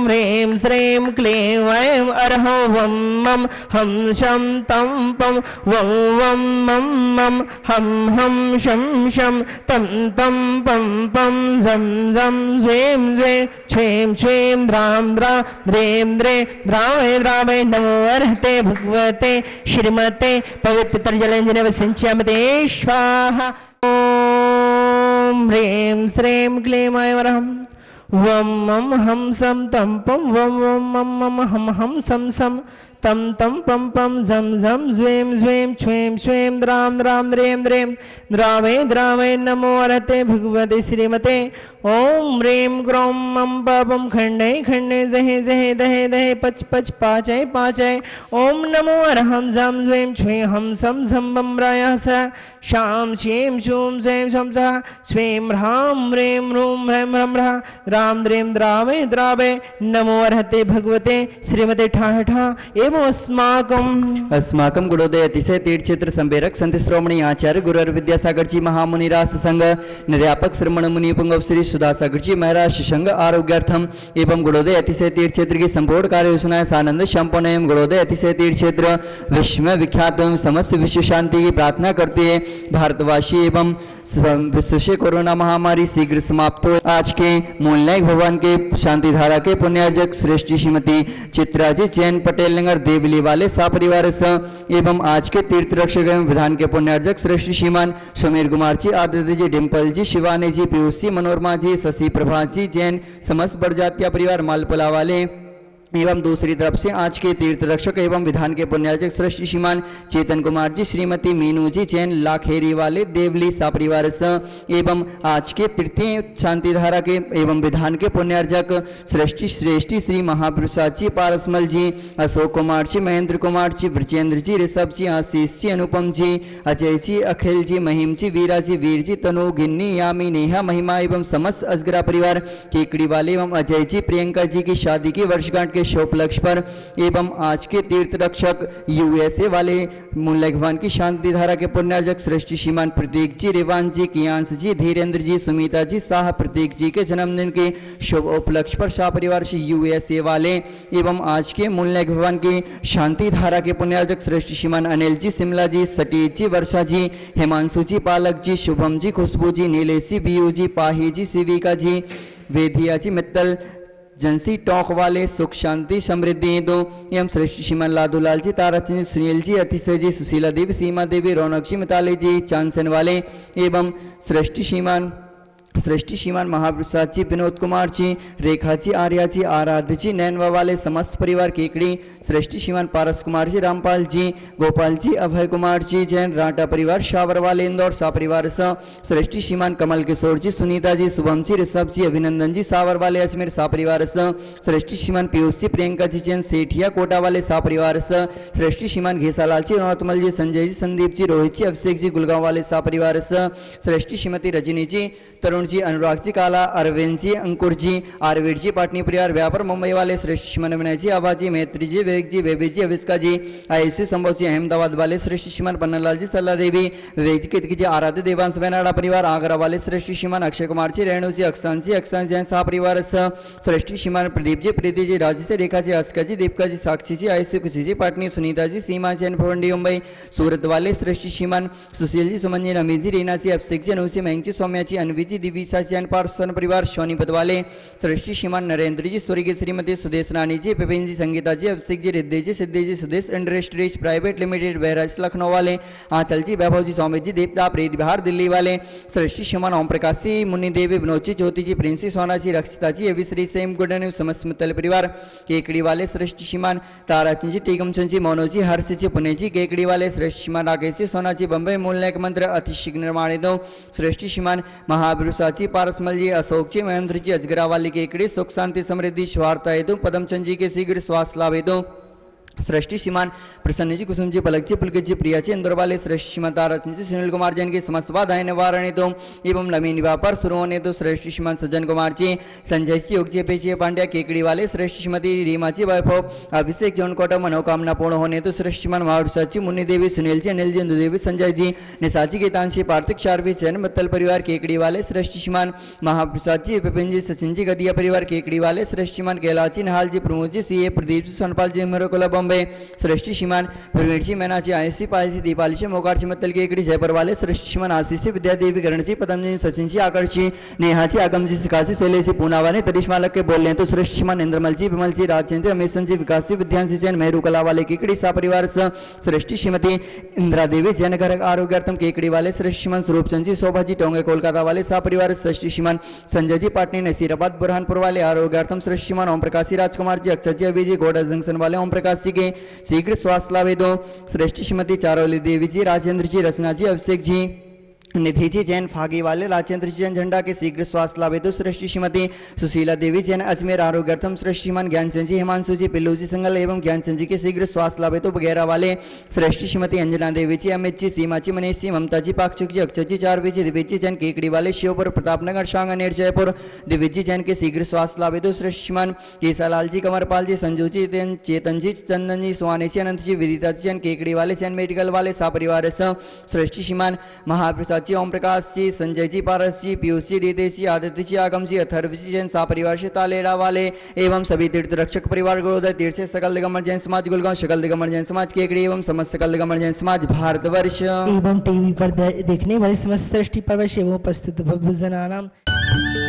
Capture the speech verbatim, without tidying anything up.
ह्रीं श्रीं क्लीं ऐं अर्हं वं मं हं शं तं पं वं वं मं मं हं हं शं शं तं तं पं पं झं झं झ्वीं झ्वीं छ्वीं छ्वीं द्रां द्रां द्रीं द्रे द्रावय द्रावय नमो अर्हते भगवते श्रीमते पवित्र जलंजन वसिंच्यामते स्वाहा। ओम ह्रीं श्रीं क्लीं ऐं अर्हं वं मं हं सं तं पं वं वं मं मं हं हं सं सं तं तं पं पं झं झं झ्वीं झ्वीं छ्वीं छ्वीं द्रां द्रां द्रीं द्रीं द्रावय द्रावय नमो अर्हते भगवते श्रीमते। ओम ह्रीं क्रों मं पं खण्डे खण्डे जहे जहे दहे दहे पच पच पाचय पाचय। ओम नमो अर्हं झं झ्वीं छ्वीं हं सं झं बं रायः स शां शीं शूं शैं शं सः स्वीं ह्रां ह्रीं ह्रूं ह्रैं ह्रं ह्रः रां द्रीं द्रावय द्रावय नमो अर्हते भगवते श्रीमते ठा ठा। एवं अस्माकं अस्माकं गुणोदय अतिशय तीर्थ क्षेत्र संबेरक संत श्रोमणी आचार्य गुरुवर विद्यासागर जी महामुनि रास संघ निर्यापक श्रमण मुनि पुंगव श्री सुधासागर जी महाराज संघ आरोग्यार्थम एवं गुणोदय अतिशय तीर्थ क्षेत्र की संपूर्ण कार्य योजनाएं सानंद संपन्न एवं गुणोदय अतिशय तीर्थ क्षेत्र विश्व में विख्यात एवं समस्त विश्व शांति की प्रार्थना करती है। भारतवासी एवं विश्व से कोरोना महामारी शीघ्र समाप्त हो। आज के मूलनायक भगवान के शांति धारा के पुण्यार्जक श्रेष्ठ श्रीमती चित्रा जी जैन पटेल नगर देवली वाले सापरिवार एवं आज के तीर्थ रक्षक एवं विधान के पुण्यार्जक श्रेष्ठ श्रीमान समीर कुमार जी, आदित्य जी, डिम्पल जी, शिवानी जी, पीयूष जी, मनोरमा जी, शशि प्रभा जी जैन समस्त बड़जात्या परिवार मालपुला वाले एवं दूसरी तरफ से आज के तीर्थ रक्षक एवं विधान के पुण्यार्जक श्रेष्ठ श्रीमान चेतन कुमार जी, श्रीमती मीनू जी जैन लाखेरी वाले देवली सापरिवार एवं आज के तृतीय शांति धारा के एवं विधान के पुण्यार्जक श्रेष्ठी श्रेष्ठी श्री महाप्रसाद जी, पारसमल जी, अशोक कुमार जी, महेंद्र कुमार जी, ब्रजेंद्र जी, ऋषभ जी, आशीष जी, अनुपम जी, अजय जी, अखिल जी, महिम जी, वीरा जी, वीर जी, तनु, गिन्नी, यामी, नेहा, महिमा एवं समस्त असगरा परिवार केकड़ी वाले एवं अजय जी, प्रियंका जी की शादी की वर्षगांठ के शोपलक्ष्य पर एवं आज के तीर्थ रक्षक यूएसए वाले मूल्य भगवान की शांति धारा के पुण्यार्जक श्रेष्ठ श्रीमान प्रतीक जी, रेवान जी, कियांश जी, धीरेन्द्र जी, सुमिता जी, शाह प्रतीक जी के जन्मदिन के शुभ उपलक्ष्य पर शाह परिवार से यूएसए वाले एवं आज के मूल्य भगवान की शांति धारा के पुण्यार्जक श्रेष्ठ श्रीमान अनिल जी, शिमला जी, सटीज जी, वर्षा जी, हिमांशु जी, पालक जी, शुभम जी, खुशबू जी, नीलेश जी, बीयू जी, पाही जी, शिविका जी, वेदिया जी, मित्तल जंसी टॉक वाले सुख शांति समृद्धि दो एवं श्रेष्ठ श्रीमान लादूलाल जी, ताराचंद जी, सुनील जी, अतिशय जी, सुशीला देवी, सीमा देवी, रौनक जी, मिताली जी, चांदसन वाले एवं श्रेष्ठ श्रीमान श्रेष्ठी श्रीमान महाप्रसाद जी, विनोद कुमार जी, रेखा जी, आर्या जी, आराध्य जी, नैनवा वाले समस्त परिवार केकड़ी, श्रेष्ठी श्रीमान पारस कुमार जी, रामपाल जी, गोपाल जी, अभय कुमार जी जैन राटा परिवार, शावर वाले इंदौर सा परिवार सा, श्रेष्ठी श्रीमान कमल किशोर जी, सुनीता जी, शुभम जी, ऋषभ जी, अभिनंदन जी, सावर वाले अजमेर सा परिवार सा, श्रेष्ठी श्रीमान पीयूष जी, प्रियंका जी जैन सेठिया कोटा वाले सा परिवार सा, श्रेष्ठी श्रीमान घेसालाल जी, नौतमल जी, संजय जी, संदीप जी, रोहित जी, अभिषेक जी, गुलगांव वाले सा परिवार सा, श्रेष्ठी श्रीमती रजनी जी, तरुण जी, अनुराग जी, काला, अरविंद जी, अंकुर जी, आरवीर जी, पाटनी परिवार व्यापार मुंबई वाले श्रेष्ठ श्रीमान विनय जी, आभा जी, मैत्री जी, विवेक जी, बेबी जी, अविष्का जी, आयुषी, संभव जी, अहमदाबाद वाले श्रेष्ठ श्रीमान पन्नालाल जी, सल्ला देवी, विवेक जी, कितकी जी, आराध्य देवांश बेनाडा परिवार, आगरा वाले श्रेष्ठ श्रीमान अक्षय कुमार जी, रेणु जी, अक्षांश जी, अक्षांश जैन साह परिवार श्रेष्ठ श्रीमान प्रदीप जी, प्रीति जी, राजी से, रेखा जी, अस्का जी, दीपिका जी, साक्षी जी, आयुषी, खुशी जी, पाटनी, सुनीता जी, सीमा जैन भवंडी मुंबई, सूरत वाले श्रेष्ठ श्रीमान सुशील जी, सुमन जी, नमी जी, रीना जी, अभिषेक जी, अनुसी, मयंक जी, सौम्या जी, अनवी जी, दिवीसा जैन पार्सन परिवार, सोनीपत वाले श्रेष्ठी श्रीमान नरेंद्र जी, स्वर्गीय श्रीमती Sudesh Rani ji, Vipin ji, Sangeeta ji, Abhishek ji, Riddhi ji, Siddhi ji, Sudesh industries private limited Bahraich Lucknow वाले, आंचल जी, वैभव जी, सौमित जी, देवता प्रीत बिहार दिल्ली वाले श्रेष्ठी श्रीमान ओम प्रकाश जी, मुन्नी देवी, विनोद जी, ज्योति जी, प्रिंसी, सोना जी, रक्षिता जी, अभी श्री सेम गुडन समस्त मित्तल परिवार, केकड़ी वाले श्रेष्ठ श्रीमान ताराचंद जी, टीकमचंद जी, मोनो जी, हर्ष जी, पुणे जी, केकड़ी वाले श्रेष्ठ श्रीमान राकेश जी, सोना जी, बम्बई मूलनायक मंत्र अति शीघ्र निर्माणित श्रेष्ठी श्रीमान महाप्रसाद जी, पारसमल जी, अशोक जी, महेंद्र जी, अजगरा वाली केकड़ी, सुख शांति समृद्धि स्वार्थ हेतु पदमचंद जी के शीघ्र स्वास्थ्य लाभ हेतु सृष्टि श्रीमान प्रसन्न जी, कुसुम जी, पलक जी, पुलकित जी, प्रिया जी, इंदौर वाले सृष्टि श्रीमान ताराचंद जी, सुनील कुमार जैन की समस्त बाधाएं निवारण हेतु एवं नवीन विवाह पर शुरू होने तो सृष्टि श्रीमान सज्जन कुमार जी, संजय जी, योग जी, पेची पांड्या, केकड़ी वाले सृष्टि श्रीमती रीमा जी, वैभव अभिषेक जौन कोटा मनोकामना पूर्ण होने तो सृष्टि श्रीमान महाप्रसाद जी, मुन्नी देवी, सुनील जी, अनिल जी, इंदु देवी, संजय जी, निशाची, गीतांशी, पार्थिक चारवी जैन मित्तल परिवार केकड़ी वाले सृष्टि श्रीमान महाप्रसाद जी, विपिन जी, सचिन जी, गदिया परिवार केकड़ी वाले सृष्टि श्रीमान कैलाश जी, नहाल जी, प्रमोद जी, सी ए प्रदीप जी, सोनपाल जी, मेरोकोला बॉम्बे सृष्टि श्रीमान प्रवीण जी, मैना जी, आयुषी, पायल जी, दीपाली जी, मोकार जी, मत्तल केकड़ी जयपुर वाले सृष्टि श्रीमान आशीष जी, विद्या देवी, करण जी, पदम जी, सचिन जी, आकर्ष जी, नेहा जी, आगम जी, सिकासी, शैलेश जी, पूना वाले तरिश्मा लग के बोल रहे हैं तो सृष्टि श्रीमान इंद्रमल जी, विमल जी, राजेंद्र, रमेश जी, विकास जी, विद्यांशी जैन, मेहरू कला वाले केकड़ी सा परिवार सृष्टि श्रीमती इंदिरा देवी जैन घर आरोग्यार्थम केकड़ी वाले सृष्टि श्रीमान स्वरूप चंद जी, शोभा जी, टोंगे कोलकाता वाले सा परिवार सृष्टि श्रीमान संजय जी, पाटनी, नसीराबाद, बुरहानपुर वाले आरोग्यार्थम सृष्टि श्रीमान ओम प्रकाश जी, राजकुमार जी, अक्षय जी, अभी जी, गोडा जंक्शन वाले ओम प्रकाश जी के शीघ्र स्वास्थ्य लाभ दो। सृष्टि श्रीमती चारोली देवी जी, राजेंद्र जी, रचना जी, अभिषेक जी, निधि जी जैन फागी वाले राजेंद्र जी जैन झंडा के शीघ्र स्वास्थ्य लाभ हेतु सृष्टि श्रीमती सुशीला देवी जैन अजमेर आरोग्यार्थम सृष्टि श्रीमान ज्ञानचंद जी, हिमांशु जी, पिल्लू जी, संगल एवं ज्ञानचंद जी के शीघ्र स्वास्थ्य लाभ हेतु वगैरह वाले सृष्टि श्रीमती अंजना देवी जी, अमित जी, सीमा जी, मनीष जी, ममता जी, पाक्षिक जी, अक्षय जी, चारवी जी, दिव्य जी जैन केकड़ी वाले शिवपुर, प्रतापनगर, शांगनेर, जयपुर दिव्य जी जैन के शीघ्र स्वास्थ्य लाभ हेतु सृष्टि श्रीमान केसालाल जी, कंवरपाल जी, संजू जी, चेतन जी, चंदन जी, सुहानी जी, अनंत जी, विदिता जी जैन केकड़ी वाले जैन मेडिकल वाले सा परिवार सृष्टि श्रीमान महाप्रसाद जी, ओम प्रकाश जी, संजय जी, पारस जी, पीयूष जी, रितेश जी, आदित्य जी, आगम जी, अथर्व जी जैन सा परिवार से तालेड़ा वाले एवं सभी तीर्थ रक्षक परिवार गुरुदय तीर्थ से सकल दिगंबर जैन समाज गुलगांव, सकल दिगंबर जैन समाज केकड़ी एवं समस्त सकल दिगंबर जैन समाज भारतवर्ष एवं टीवी पर दे- देखने वाले समस्त सृष्टि परवश एवं उपस्थित भव्य जनानाम